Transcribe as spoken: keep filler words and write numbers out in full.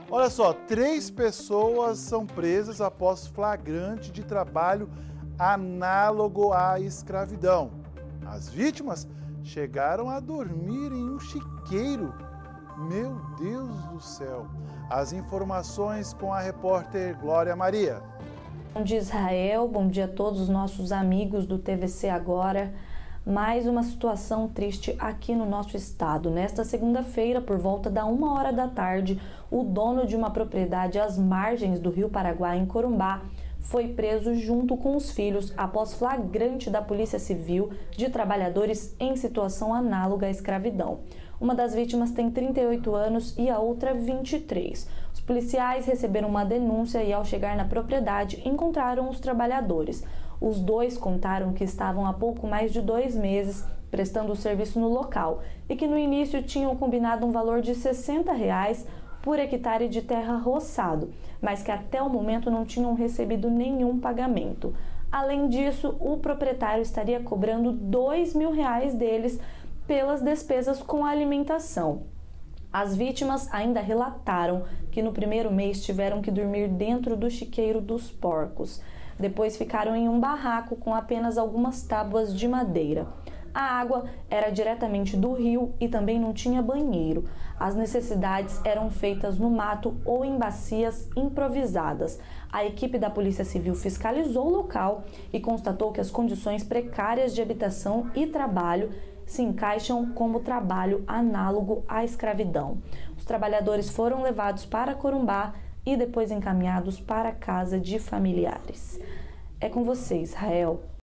Olha só, três pessoas são presas após flagrante de trabalho análogo à escravidão. As vítimas chegaram a dormir em um chiqueiro. Meu Deus do céu! As informações com a repórter Glória Maria. Bom dia, Israel. Bom dia a todos os nossos amigos do T V C Agora. Mais uma situação triste aqui no nosso estado. Nesta segunda-feira, por volta da uma hora da tarde, o dono de uma propriedade às margens do Rio Paraguai, em Corumbá, foi preso junto com os filhos após flagrante da Polícia Civil de trabalhadores em situação análoga à escravidão. Uma das vítimas tem trinta e oito anos e a outra vinte e três. Os policiais receberam uma denúncia e, ao chegar na propriedade, encontraram os trabalhadores. Os dois contaram que estavam há pouco mais de dois meses prestando o serviço no local e que no início tinham combinado um valor de sessenta reais por hectare de terra roçado, mas que até o momento não tinham recebido nenhum pagamento. Além disso, o proprietário estaria cobrando dois mil reais deles pelas despesas com a alimentação. As vítimas ainda relataram que no primeiro mês tiveram que dormir dentro do chiqueiro dos porcos. Depois ficaram em um barraco com apenas algumas tábuas de madeira. A água era diretamente do rio e também não tinha banheiro. As necessidades eram feitas no mato ou em bacias improvisadas. A equipe da Polícia Civil fiscalizou o local e constatou que as condições precárias de habitação e trabalho se encaixam como trabalho análogo à escravidão. Os trabalhadores foram levados para Corumbá e depois encaminhados para a casa de familiares. É com você, Israel.